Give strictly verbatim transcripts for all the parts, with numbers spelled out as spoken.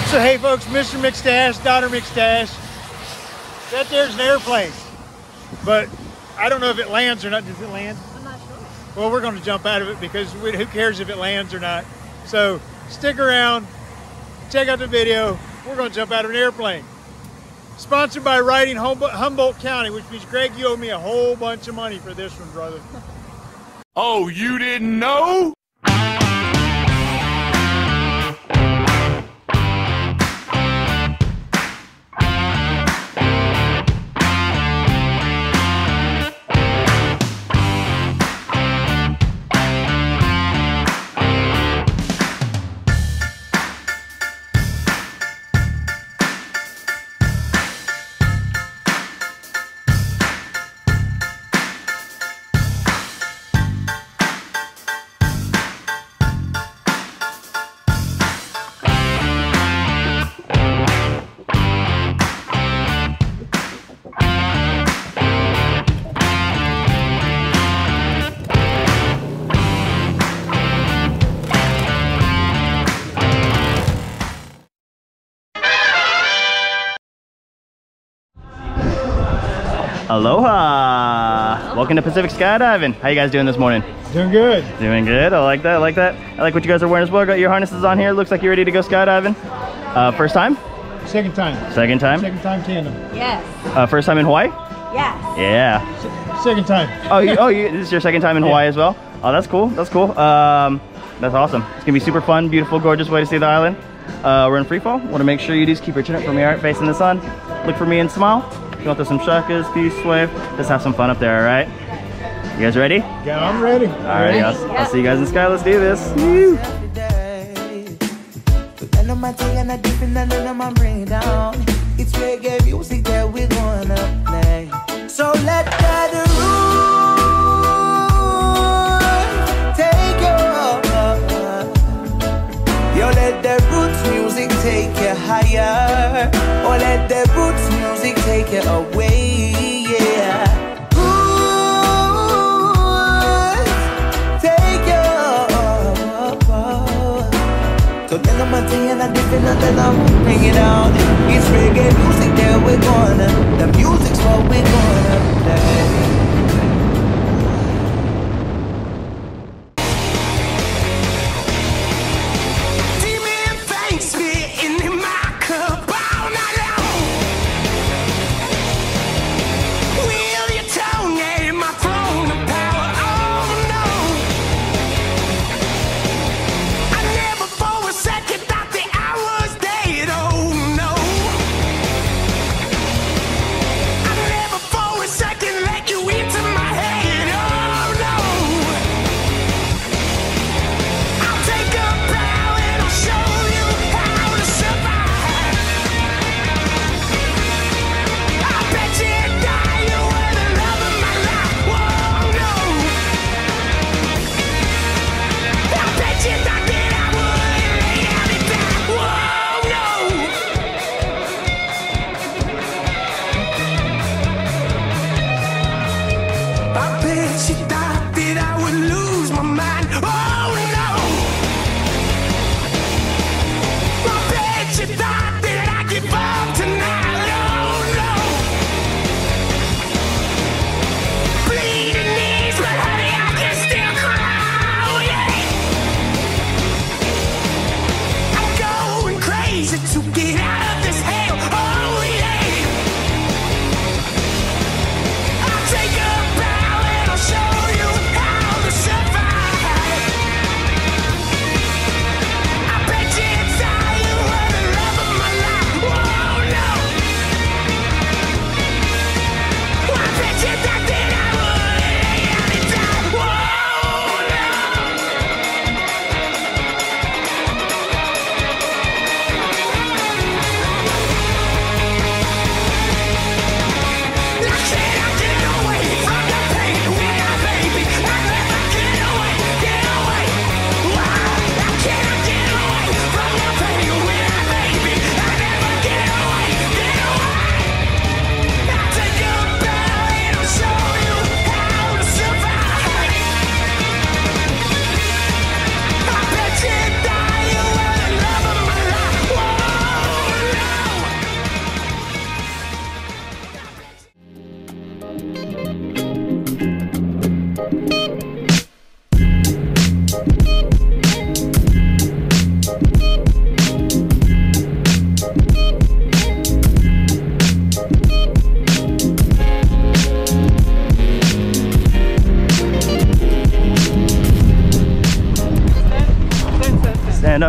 So hey folks, Mister McStache, daughter McStache. That there's an airplane, but I don't know if it lands or not. Does it land? I'm not sure. Well, we're going to jump out of it because we, who cares if it lands or not. So stick around, check out the video. We're going to jump out of an airplane. Sponsored by Riding Humboldt County, which means Greg, you owe me a whole bunch of money for this one, brother. Oh, you didn't know? Aloha! Welcome to Pacific Skydiving. How you guys doing this morning? Doing good. Doing good. I like that. I like that. I like what you guys are wearing as well. Got your harnesses on here. Looks like you're ready to go skydiving. Uh, first time? Second time. Second time? Second time tandem. Yes. Uh, first time in Hawaii? Yes. Yeah. Se second time. Oh, you, oh, you, this is your second time in Hawaii yeah. as well? Oh, that's cool. That's cool. Um, that's awesome. It's gonna be super fun, beautiful, gorgeous way to see the island. Uh, we're in free fall. Want to make sure you just keep your chin up for me, all right? Facing the sun. Look for me and smile. If you want to some shakas, peace, wave, just have some fun up there, all right? You guys ready? Yeah, I'm ready. All right, ready? I'll, Yeah. I'll see you guys in the sky. Let's do this. Woo. It's reggae music that we're gonna play. So let that root take you. Yo, let the roots music take you higher. Or let the roots music take you away, yeah. Roots take you. So then I'm and I'm different and then I'm bring it on. It's reggae music that we're gonna. The music's what we're gonna play.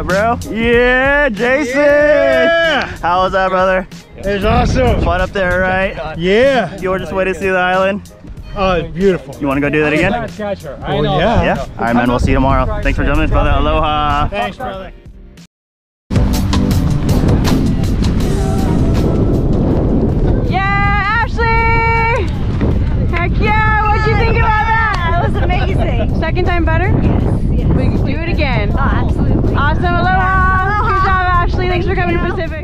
up, bro? Yeah, Jason! Yeah! How was that, brother? It was awesome. Fun up there, right? Yeah. Gorgeous way to see the island. Oh, it's beautiful. You want to go do that again? Oh, yeah. Yeah? All right, man. We'll see you tomorrow. Thanks for jumping in, brother. Aloha. Thanks, brother. Yeah, Ashley! Heck yeah! What'd you think about that? That was amazing. Second time better? Yes, yes. We can do it again. Oh, absolutely. Awesome. Aloha. Good job, Ashley. Thanks for coming to Pacific.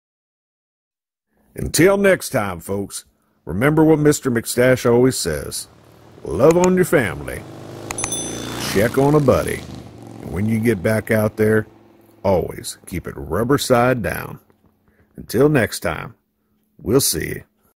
Until next time, folks, remember what Mister McStache always says. Love on your family. Check on a buddy. And when you get back out there, always keep it rubber side down. Until next time, we'll see you.